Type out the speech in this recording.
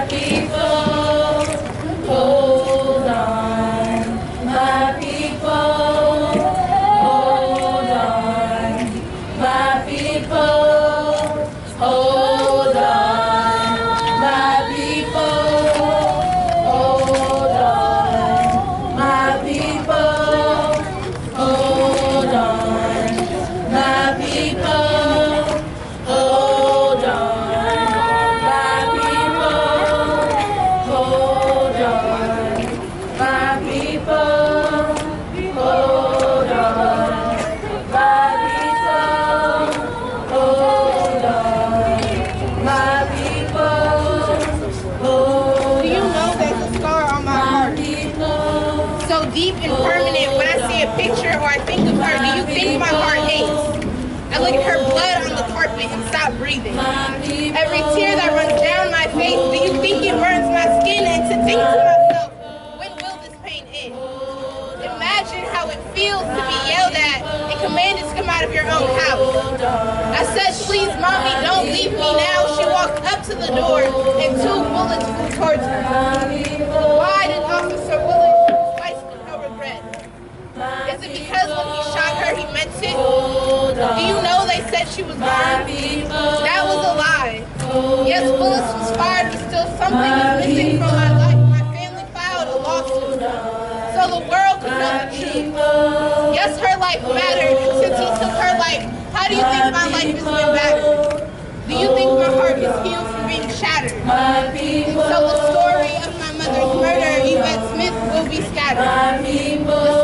people, hold on. My people, hold on. My people, hold on. My people, hold on. My people, hold on. My people, hold on. My people, hold on. My people, hold on. My people, hold on. My people, hold on. Do you know there's a scar on my heart? So deep and permanent, when I see a picture or I think of her, do you think my heart aches? I look at her blood on the carpet and stop breathing. Every tear that runs down my face, do you think it burns my skin? And to think to myself, when will this pain end? Imagine how it feels to be yelled at and commanded to come out of your own house. I said, please, mommy, don't leave me now. She walked up to the door and 2 bullets flew towards her. Why did Officer Willis shoot twice with no regret? Is it because when he shot her, he meant it? Do you know they said she was burned? That was a lie. Yes, bullets was fired, but still something is missing from my life. My family filed a lawsuit, so the world could know the truth. Yes, her life mattered, and since he took her life, how do you think my life has been battered? Do you think my heart is healed from being shattered? And so the story of my mother's murder, Yvette Smith, will be scattered. The